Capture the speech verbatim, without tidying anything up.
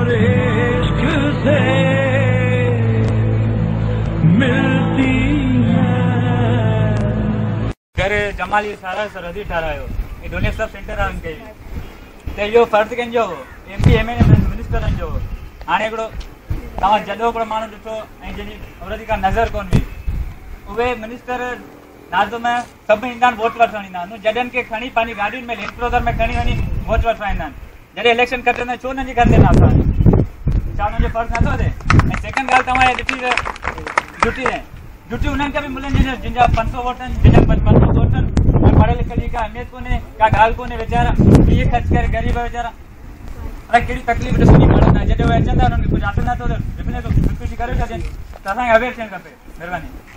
और इश्क से मिलती है। घर जमाली सारा सरहदी ठहरायो ये दोनों सब सेंटर आन के ते यो फर्ज कन जो एमपी एमएन मिनिस्टर जो हाणे एकड़ो तवा जडो को मानो दिठो ऐं जनी औरती का नजर कोन भी उवे मिनिस्टर नाज़ो में सब इंसान वोट वठण ईंदा आहिनि जडन के खणी पानी गाड़ी में लैंड क्रूजर में खणी वनी वोट वठवाईंदा आहिनि जॾहिं इलेक्शन कटंदा छो न जी कंदे ना असां छा उन्हनि जो फर्ज़ नथो थिए। ऐं सेकंड ॻाल्हि तव्हां ॾिठी ड्यूटी आहे ड्यूटी उन्हनि खे बि मिलनि जिन जा पंज सौ वोट आहिनि जिन जा पंज सौ वोट आहिनि ऐं पढ़ियल लिखियल जी का अहमियत कोन्हे का ॻाल्हि कोन्हे वीचारा कीअं ख़र्च करे ग़रीब वीचारा अरे कहिड़ी तकलीफ़ ॾिसणी पवंदा जॾहिं उहे अचनि था उन्हनि खे कुझु हासिल नथो थिए रिप्ले थो ख़ुदकुशी करे छॾनि त असांखे अवेयर थियणु खपे। महिरबानी।